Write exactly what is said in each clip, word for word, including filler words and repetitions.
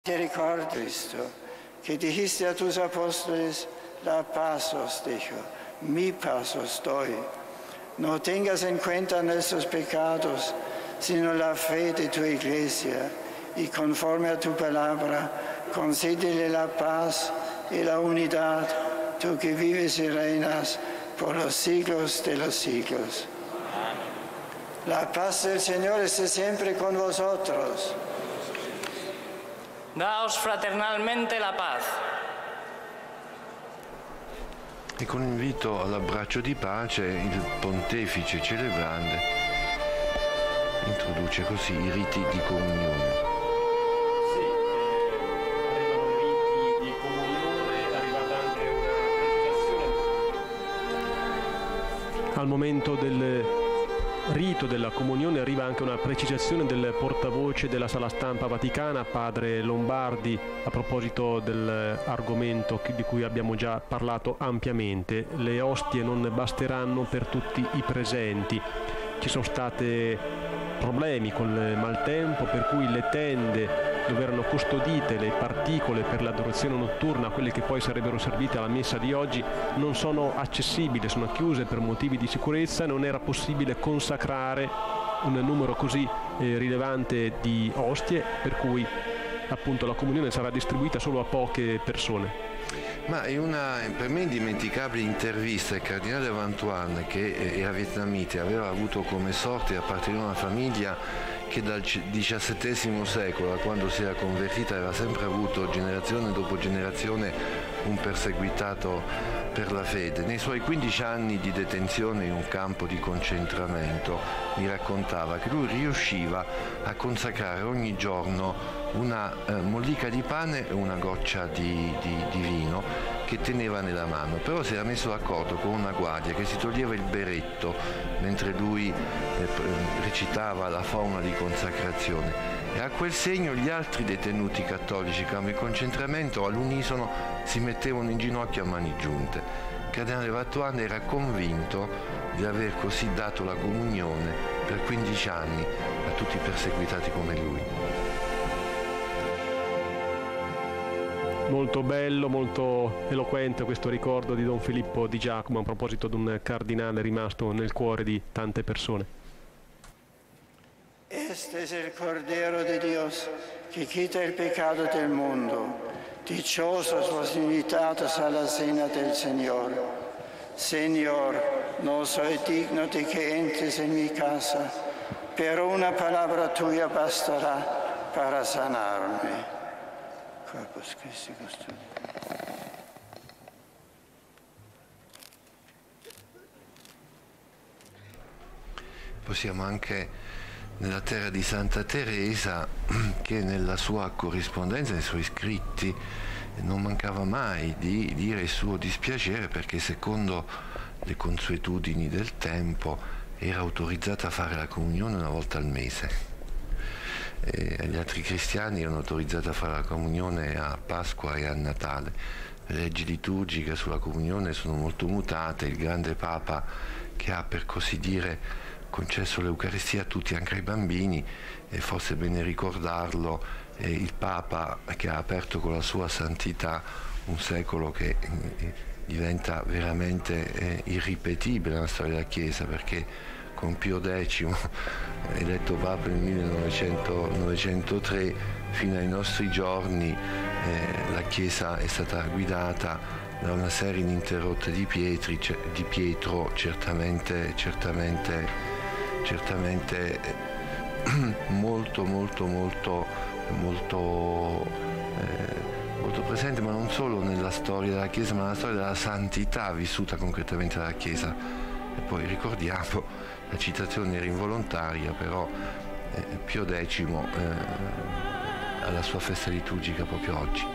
Te recuerdo, Cristo, que dijiste a tus apóstoles, la paz os dejo, mi paz os doy. No tengas en cuenta nuestros pecados, sino la fe de tu iglesia, y conforme a tu palabra, concédele la paz y la unidad, tú que vives y reinas por los siglos de los siglos. La paz del Señor esté siempre con vosotros. Daos fraternalmente la paz. E con invito all'abbraccio di pace il pontefice celebrante introduce così i riti di comunione. Sì, arrivano i riti di comunione, è arrivata anche una precisazione. Al momento del rito della comunione arriva anche una precisazione del portavoce della Sala Stampa Vaticana, padre Lombardi, a proposito dell'argomento di cui abbiamo già parlato ampiamente. Le ostie non basteranno per tutti i presenti. Ci sono stati problemi con il maltempo, per cui le tende dove erano custodite le particole per l'adorazione notturna, quelle che poi sarebbero servite alla messa di oggi, non sono accessibili, sono chiuse per motivi di sicurezza. Non era possibile consacrare un numero così eh, rilevante di ostie, per cui appunto la comunione sarà distribuita solo a poche persone. Ma in una per me indimenticabile intervista il cardinale Vantuan, che era vietnamita, aveva avuto come sorte di appartenere a una famiglia che dal diciassettesimo secolo, da quando si era convertita, aveva sempre avuto generazione dopo generazione un perseguitato per la fede. Nei suoi quindici anni di detenzione in un campo di concentramento mi raccontava che lui riusciva a consacrare ogni giorno una eh, mollica di pane e una goccia di, di, di vino che teneva nella mano, però si era messo d'accordo con una guardia che si toglieva il beretto mentre lui eh, recitava la formula di consacrazione, e a quel segno gli altri detenuti cattolici campo di concentramento all'unisono si mettevano in ginocchio a mani giunte. Il cardinale Vantuan era convinto di aver così dato la comunione per quindici anni a tutti i perseguitati come lui. Molto bello, molto eloquente questo ricordo di Don Filippo di Giacomo a proposito di un cardinale rimasto nel cuore di tante persone. Este es el Cordero de Dios que quita el pecado del mundo. Dichosos los invitados a la cena del Señor. Señor, no soy digno de que entres en mi casa, pero una palabra tuya bastará para sanarme. Corpus Christi custodium. Possiamo anche nella terra di Santa Teresa, che nella sua corrispondenza, nei suoi scritti, non mancava mai di dire il suo dispiacere perché secondo le consuetudini del tempo era autorizzata a fare la comunione una volta al mese. E gli altri cristiani erano autorizzati a fare la comunione a Pasqua e a Natale. Le leggi liturgiche sulla comunione sono molto mutate. Il grande Papa, che ha per così dire concesso l'Eucaristia a tutti, anche ai bambini, e forse è bene ricordarlo, è il Papa che ha aperto con la sua santità un secolo che diventa veramente eh, irripetibile nella storia della Chiesa, perché con Pio X, eletto Papa nel millenovecentotre, fino ai nostri giorni eh, la Chiesa è stata guidata da una serie ininterrotta di, Pietri, di Pietro, certamente, certamente, certamente molto, molto, molto, molto, eh, molto presente, ma non solo nella storia della Chiesa, ma nella storia della santità vissuta concretamente dalla Chiesa. E poi ricordiamo, la citazione era involontaria, però eh, Pio X eh, ha la sua festa liturgica proprio oggi.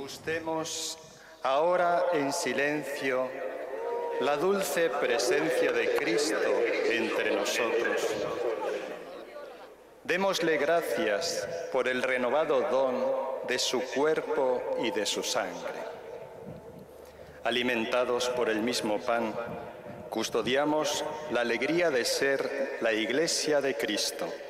Gustemos ahora en silencio la dulce presencia de Cristo entre nosotros. Démosle gracias por el renovado don de su cuerpo y de su sangre. Alimentados por el mismo pan, custodiamos la alegría de ser la Iglesia de Cristo.